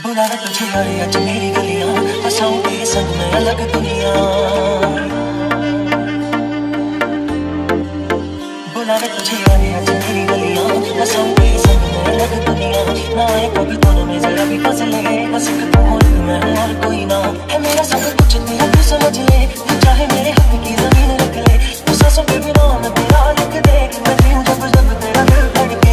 बुलावे तुझे यारे आज मेरी गलियां, हंसाऊं तेरे संग में अलग दुनिया। बुलावे तुझे यारे आज मेरी गलियां, हंसाऊं तेरे संग में अलग दुनिया। ना आए कभी दोनों में जरा भी फसले, बस एक तू हो एक मैं हूं और कोई ना है मेरा सब कुछ तेरा, तू समझ ले। तू चाहे मेरे हाथ की जमीन रख ले, तू सांसों के बिना मैं तेरा लिख दे। मैं जीऊं जब जब तेरा दिल धड़के।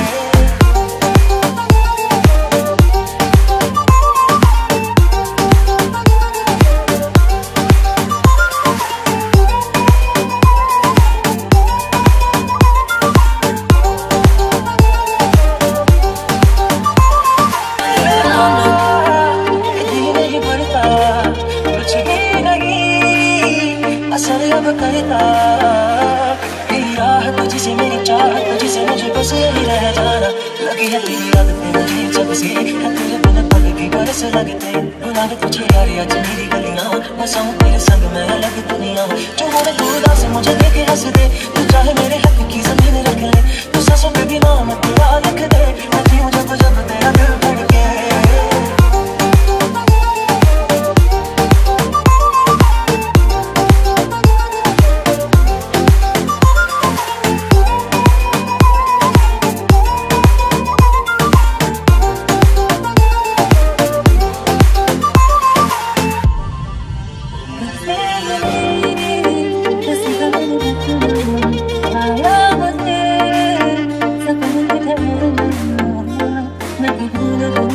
असर अब करता तेरी राह, तुझसे मेरी चाहत, तुझसे मुझे बस यही रह जाना। लगी है तेरी आदतें मुझे जब से, है तेरे बिना पल भी बरस लगते। बुलावे तुझे यारे आज मेरी गलियां, हंसाऊं तेरे संग मैं अलग दुनिया। जो मोड़े तू उदास मुझे देखे हंस दे, तू चाहे मेरे हक की जमीन रख ले। तू सांसों के बिना मैं तेरा लिख दे। मैं जीऊं जब जब तेरा दिल धड़के। I